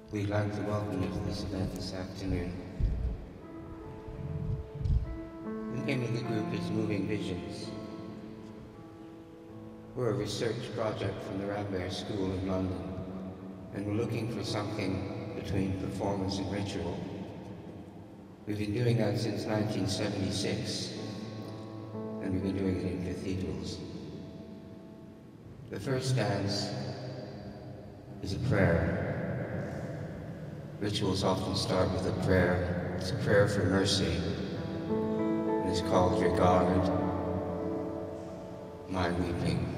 We'd like to welcome you to this event this afternoon. The name of the group is Moving Visions. We're a research project from the Rambert School in London, and we're looking for something between performance and ritual. We've been doing that since 1976, and we've been doing it in cathedrals. The first dance is a prayer. Rituals often start with a prayer. It's a prayer for mercy, and it's called Regard My Weeping.